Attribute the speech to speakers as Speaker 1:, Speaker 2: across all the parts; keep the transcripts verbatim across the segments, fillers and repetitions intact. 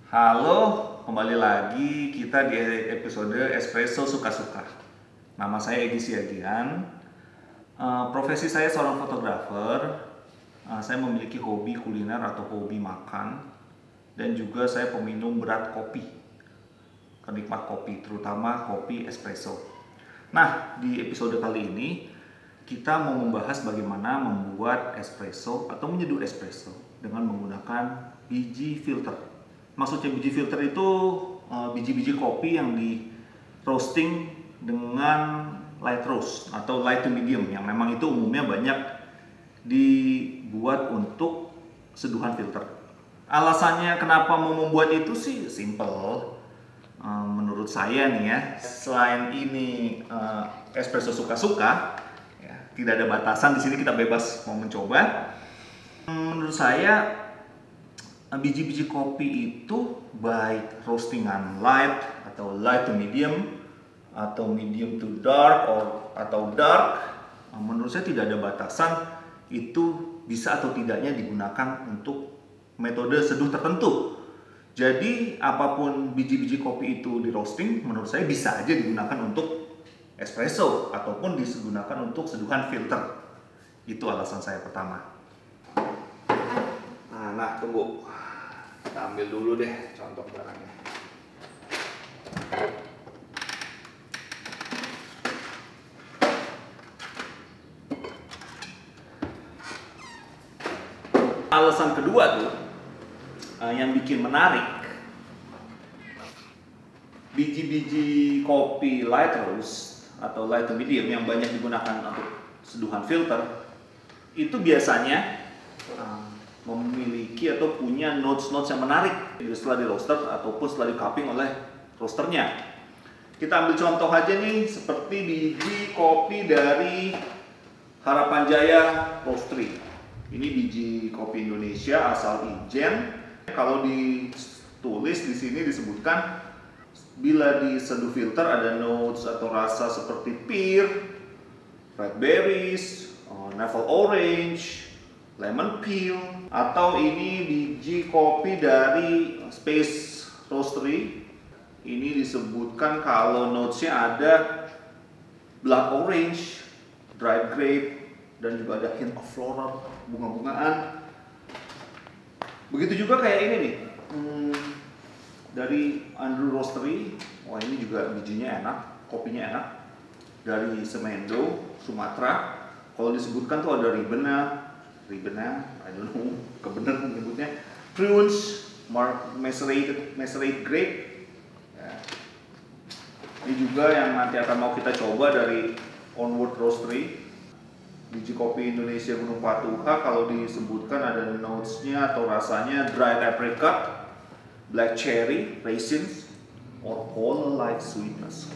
Speaker 1: Halo, kembali lagi kita di episode Espresso Suka-Suka. Nama saya Edi Siagian. Uh, profesi saya seorang fotografer. Uh, saya memiliki hobi kuliner atau hobi makan. Dan juga saya peminum berat kopi. Penikmat kopi, terutama kopi espresso. Nah, di episode kali ini kita mau membahas bagaimana membuat espresso atau menyeduh espresso dengan menggunakan biji filter. Maksudnya biji filter itu uh, biji-biji kopi yang di roasting dengan light roast atau light to medium, yang memang itu umumnya banyak dibuat untuk seduhan filter. Alasannya kenapa mau membuat itu sih simple. Uh, menurut saya nih ya, selain ini uh, espresso suka-suka, ya, tidak ada batasan di sini, kita bebas mau mencoba. Menurut saya biji-biji kopi itu baik roastingan light atau light to medium atau medium to dark or atau dark, menurut saya tidak ada batasan itu bisa atau tidaknya digunakan untuk metode seduh tertentu. Jadi apapun biji-biji kopi itu di roasting, menurut saya bisa aja digunakan untuk espresso ataupun digunakan untuk seduhan filter. Itu alasan saya pertama. Nah, nah tunggu. Kita ambil dulu deh contoh barangnya. Alasan kedua tuh uh, yang bikin menarik, biji-biji kopi light roast atau light to medium yang banyak digunakan untuk seduhan filter itu biasanya uh, memiliki atau punya notes-notes yang menarik setelah di roaster ataupun setelah di cupping oleh roasternya. Kita ambil contoh aja nih, seperti biji kopi dari Harapan Jaya Roastery. Ini biji kopi Indonesia asal Ijen. Kalau ditulis di sini disebutkan bila diseduh filter ada notes atau rasa seperti pear, red berries, navel orange, lemon peel, atau ini biji kopi dari Space Roastery. Ini disebutkan kalau notesnya ada blood orange, dried grape, dan juga ada hint of floral, bunga-bungaan. Begitu juga kayak ini nih, hmm, dari Andrew Roastery. Wah, ini juga bijinya enak, kopinya enak. Dari Semendo, Sumatera. Kalau disebutkan tuh ada Ribena, Ribena, I don't know, kebenar menyebutnya, prunes, macerated, macerated grape. Ya. Ini juga yang nanti akan mau kita coba dari Onward Roastery, biji kopi Indonesia Gunung Patuha. Kalau disebutkan ada notes-nya atau rasanya dried apricot, black cherry, raisins, or cola-like sweetness.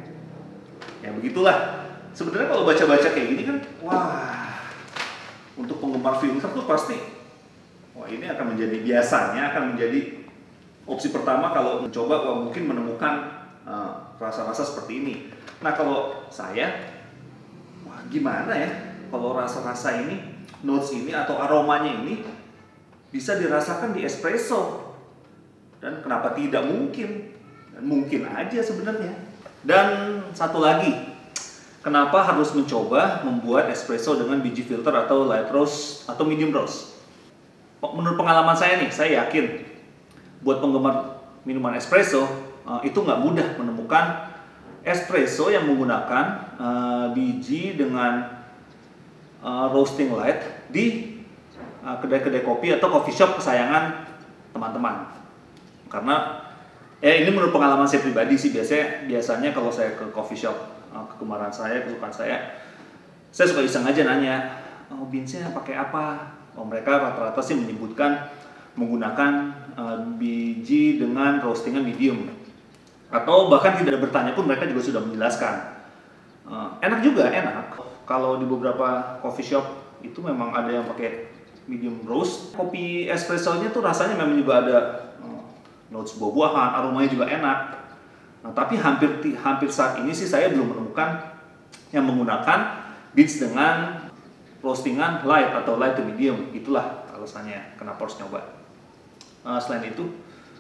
Speaker 1: Ya begitulah. Sebenarnya kalau baca-baca kayak gini kan, wah, untuk penggemar filter tuh pasti, wah ini akan menjadi biasanya akan menjadi opsi pertama kalau mencoba, wah, mungkin menemukan rasa-rasa uh, seperti ini. Nah kalau saya, wah gimana ya kalau rasa-rasa ini, notes ini atau aromanya ini bisa dirasakan di espresso, dan kenapa tidak mungkin? Dan mungkin aja sebenarnya. Dan satu lagi, kenapa harus mencoba membuat espresso dengan biji filter atau light roast atau medium roast? Menurut pengalaman saya nih, saya yakin buat penggemar minuman espresso uh, itu nggak mudah menemukan espresso yang menggunakan uh, biji dengan uh, roasting light di uh, kedai-kedai kopi atau coffee shop kesayangan teman-teman. Karena ya ini menurut pengalaman saya pribadi sih, biasanya biasanya kalau saya ke coffee shop, kegemaran saya, kesukaan saya, saya suka iseng aja nanya, oh beansnya pakai apa? Oh mereka rata-rata sih menyebutkan menggunakan uh, biji dengan roastingan medium, atau bahkan tidak bertanya pun mereka juga sudah menjelaskan. Uh, enak juga, enak. Kalau di beberapa coffee shop itu memang ada yang pakai medium roast. Kopi espressonya tuh rasanya memang juga ada uh, notes buah-buahan, aromanya juga enak. Nah, tapi hampir hampir saat ini sih saya belum menemukan yang menggunakan beans dengan roastingan light atau light to medium. Itulah alasannya kenapa harus nyoba. Uh, selain itu,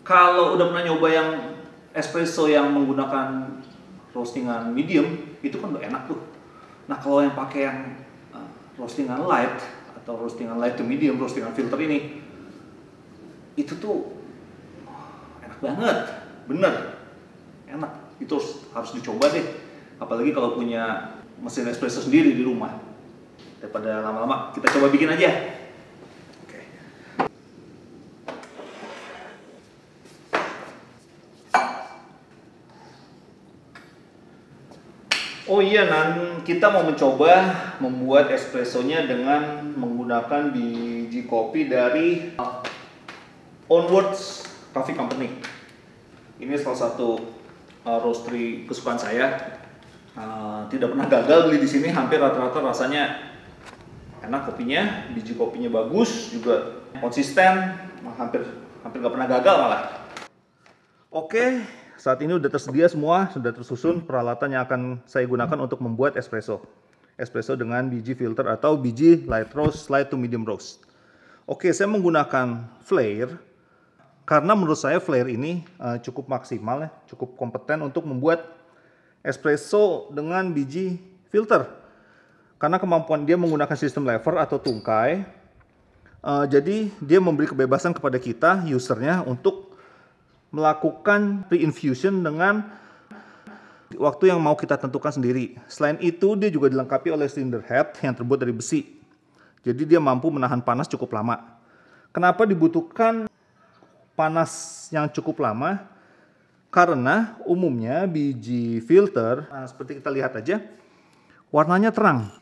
Speaker 1: Kalau udah pernah nyoba yang espresso yang menggunakan roastingan medium, itu kan udah enak tuh. Nah kalau yang pakai yang uh, roastingan light atau roastingan light to medium, roastingan filter ini, itu tuh enak banget, bener, enak. Itu harus dicoba deh. Apalagi kalau punya mesin espresso sendiri di rumah. Daripada lama-lama, kita coba bikin aja. Oke. Oh iya, Nan, kita mau mencoba membuat espressonya dengan menggunakan biji kopi dari Onwards Coffee Company. Ini salah satu uh, roastery kesukaan saya. Uh, tidak pernah gagal beli di sini, hampir rata-rata rasanya enak kopinya, biji kopinya bagus, juga konsisten, hampir hampir nggak pernah gagal malah. Oke, saat ini udah tersedia semua, sudah tersusun peralatan yang akan saya gunakan untuk membuat espresso. Espresso dengan biji filter atau biji light roast, light to medium roast. Oke, saya menggunakan Flair karena menurut saya Flair ini uh, cukup maksimal ya, cukup kompeten untuk membuat espresso dengan biji filter. Karena kemampuan dia menggunakan sistem lever atau tungkai, uh, jadi dia memberi kebebasan kepada kita, usernya, untuk melakukan pre-infusion dengan waktu yang mau kita tentukan sendiri. Selain itu, dia juga dilengkapi oleh cylinder head yang terbuat dari besi. Jadi dia mampu menahan panas cukup lama. Kenapa dibutuhkan panas yang cukup lama? Karena umumnya biji filter, nah seperti kita lihat aja, warnanya terang.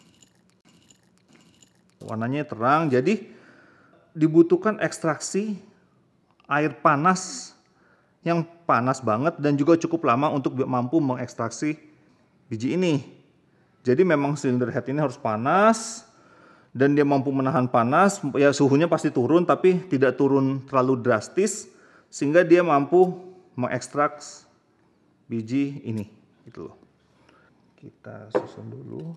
Speaker 1: Warnanya terang, jadi dibutuhkan ekstraksi air panas yang panas banget dan juga cukup lama untuk mampu mengekstraksi biji ini. Jadi memang cylinder head ini harus panas dan dia mampu menahan panas, ya suhunya pasti turun tapi tidak turun terlalu drastis sehingga dia mampu mengekstrak biji ini, gitu loh. Kita susun dulu.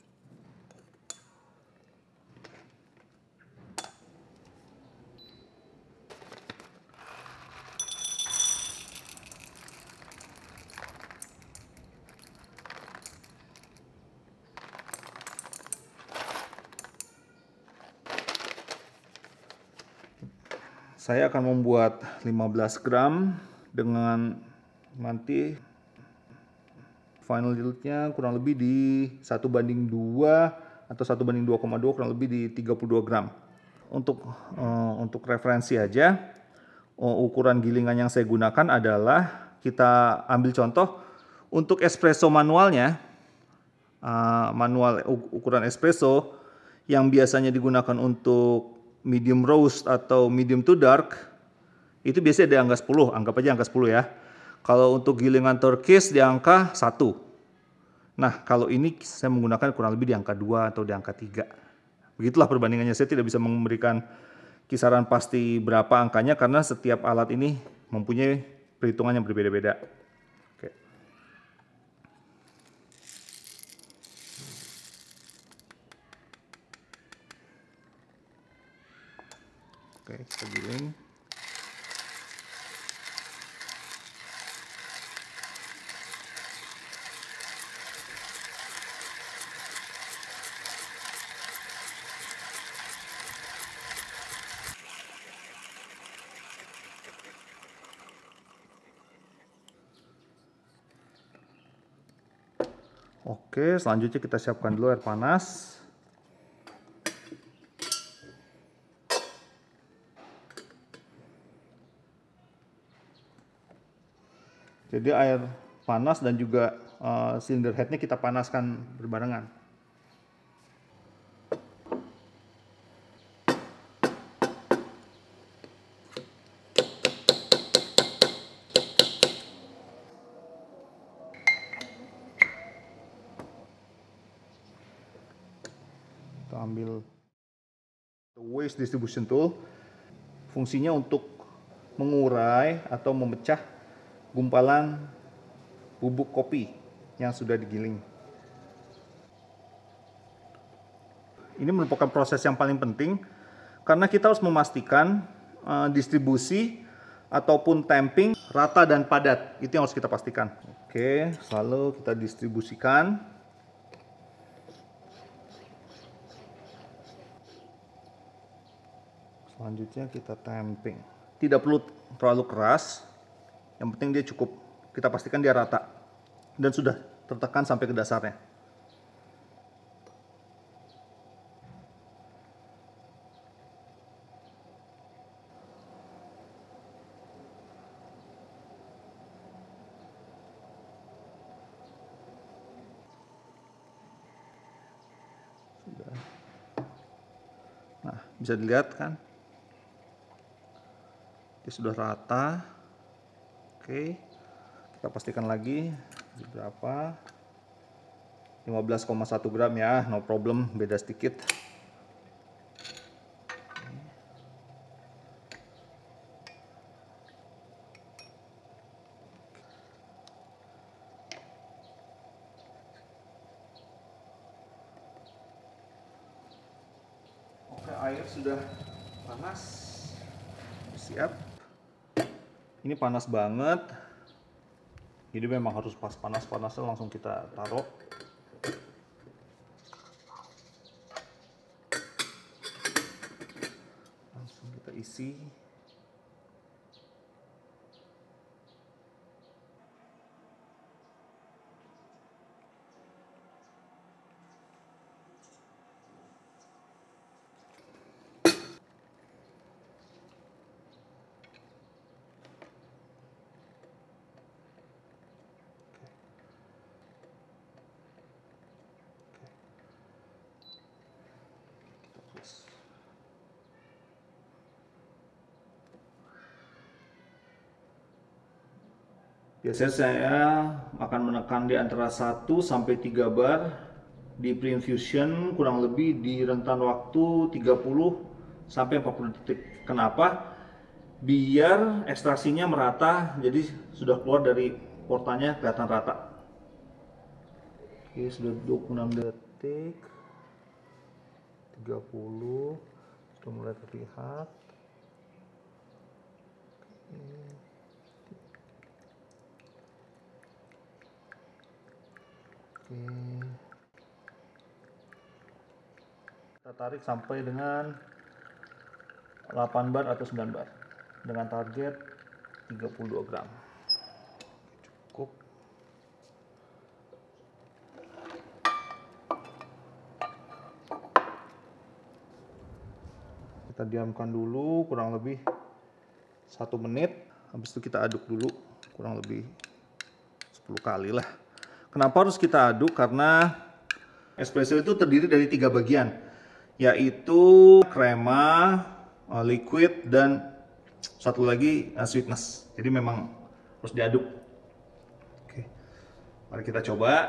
Speaker 1: Saya akan membuat lima belas gram dengan nanti final yieldnya kurang lebih di satu banding dua atau satu banding dua koma dua, kurang lebih di tiga puluh dua gram. Untuk uh, untuk referensi aja, uh, ukuran gilingan yang saya gunakan adalah, kita ambil contoh untuk espresso manualnya, uh, manual ukuran espresso yang biasanya digunakan untuk medium roast atau medium to dark, itu biasanya di angka sepuluh, anggap aja angka sepuluh ya. Kalau untuk gilingan turkish di angka satu. Nah, kalau ini saya menggunakan kurang lebih di angka dua atau di angka tiga. Begitulah perbandingannya, saya tidak bisa memberikan kisaran pasti berapa angkanya karena setiap alat ini mempunyai perhitungan yang berbeda-beda. Oke. Oke, kita giling. Oke, selanjutnya kita siapkan dulu air panas. Jadi air panas dan juga uh, cylinder headnya kita panaskan berbarengan. Kita ambil waste distribution tool, fungsinya untuk mengurai atau memecah gumpalan bubuk kopi yang sudah digiling. Ini merupakan proses yang paling penting karena kita harus memastikan uh, distribusi ataupun tamping rata dan padat. Itu yang harus kita pastikan. Oke, selalu kita distribusikan. Selanjutnya kita tamping. Tidak perlu terlalu keras. Yang penting dia cukup, kita pastikan dia rata dan sudah tertekan sampai ke dasarnya. Sudah. Nah, bisa dilihat kan? Dia sudah rata. Oke. Kita pastikan lagi berapa. lima belas koma satu gram ya, no problem, beda sedikit. Oke, air sudah panas. Siap. Ini panas banget. Jadi memang harus pas panas-panasnya langsung kita taruh. Langsung kita isi. Biasanya saya akan menekan di antara satu sampai tiga bar di pre-infusion, kurang lebih di rentan waktu tiga puluh sampai empat puluh detik. Kenapa? Biar ekstraksinya merata, jadi sudah keluar dari portanya kelihatan rata. Oke, sudah dua puluh enam detik, tiga puluh, sudah mulai terlihat. Oke. Kita tarik sampai dengan delapan bar atau sembilan bar dengan target tiga puluh dua gram. Cukup. Kita diamkan dulu kurang lebih satu menit. Habis itu kita aduk dulu kurang lebih sepuluh kali lah. Kenapa harus kita aduk? Karena espresso itu terdiri dari tiga bagian, yaitu krema, liquid, dan satu lagi sweetness. Jadi memang harus diaduk. Oke, mari kita coba.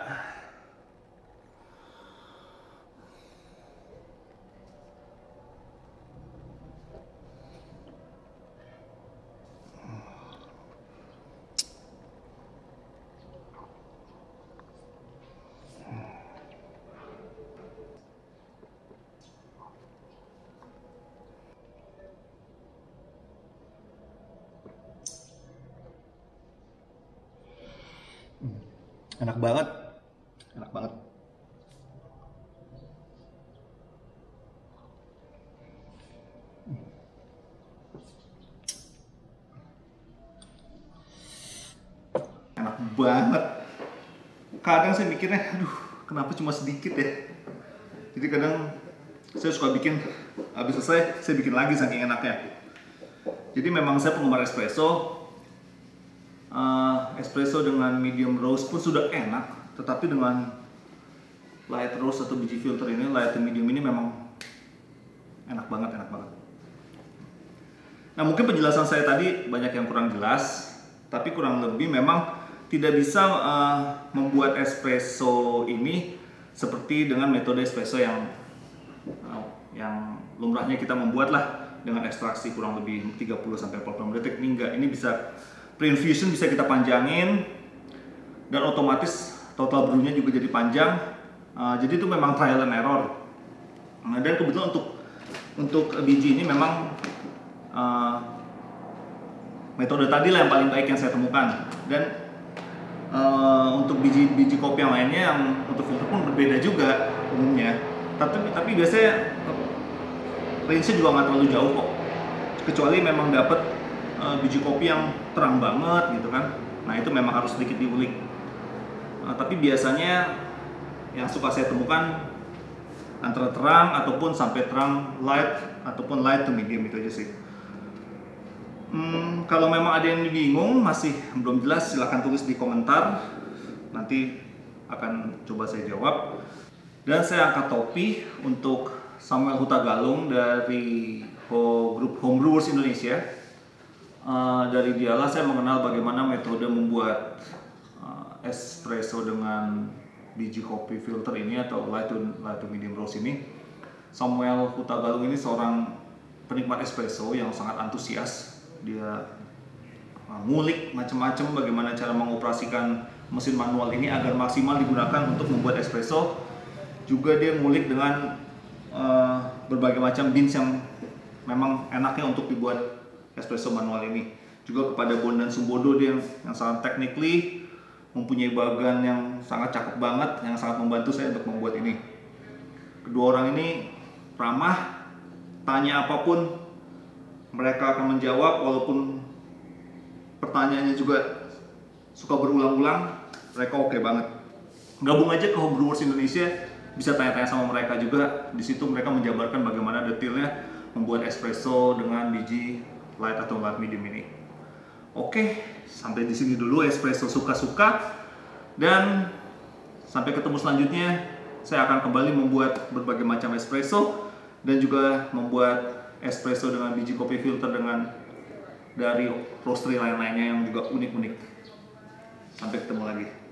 Speaker 1: Enak banget, enak banget. Enak banget. Kadang saya mikirnya, aduh, kenapa cuma sedikit ya? Jadi kadang saya suka bikin, habis selesai saya bikin lagi saking enaknya. Jadi memang saya penggemar espresso. Uh, espresso dengan medium roast pun sudah enak, tetapi dengan light roast atau biji filter ini, light to medium ini memang enak banget, enak banget. Nah, mungkin penjelasan saya tadi banyak yang kurang jelas, tapi kurang lebih memang tidak bisa uh, membuat espresso ini seperti dengan metode espresso yang uh, yang lumrahnya kita membuat lah dengan ekstraksi kurang lebih tiga puluh sampai empat puluh detik. Ini enggak, ini bisa pre-infusion bisa kita panjangin dan otomatis total brew-nya juga jadi panjang. Uh, jadi itu memang trial and error. Nah, dan kebetulan untuk untuk biji ini memang uh, metode tadi lah yang paling baik yang saya temukan. Dan uh, untuk biji-biji kopi yang lainnya yang untuk filter pun berbeda juga umumnya. Tapi tapi biasanya range-nya juga nggak terlalu jauh kok. Kecuali memang dapat uh, biji kopi yang terang banget gitu kan. Nah itu memang harus sedikit diulik. Uh, tapi biasanya yang suka saya temukan antara terang ataupun sampai terang light ataupun light to medium, itu aja sih. Hmm, kalau memang ada yang bingung, masih belum jelas, silahkan tulis di komentar. Nanti akan coba saya jawab. Dan saya angkat topi untuk Samuel Hutagalung dari grup Homebrewers Indonesia. Uh, dari dialah saya mengenal bagaimana metode membuat uh, espresso dengan biji kopi filter ini atau light to, light to medium roast ini. Samuel Hutagalung ini seorang penikmat espresso yang sangat antusias. Dia ngulik macam-macam bagaimana cara mengoperasikan mesin manual ini agar maksimal digunakan untuk membuat espresso. Juga dia ngulik dengan uh, berbagai macam beans yang memang enaknya untuk dibuat espresso manual ini. Juga kepada Bondan Sumbodo, dia yang, yang sangat technically mempunyai bagan yang sangat cakep banget, yang sangat membantu saya untuk membuat ini. Kedua orang ini ramah, tanya apapun mereka akan menjawab, walaupun pertanyaannya juga suka berulang-ulang, mereka oke banget. Gabung aja ke Homebrewers Indonesia, bisa tanya-tanya sama mereka juga. Di situ mereka menjabarkan bagaimana detailnya membuat espresso dengan biji light atau light medium ini. Oke, sampai di sini dulu espresso suka-suka, dan sampai ketemu selanjutnya. Saya akan kembali membuat berbagai macam espresso dan juga membuat espresso dengan biji kopi filter dengan dari roastery lain-lainnya yang juga unik-unik. Sampai ketemu lagi.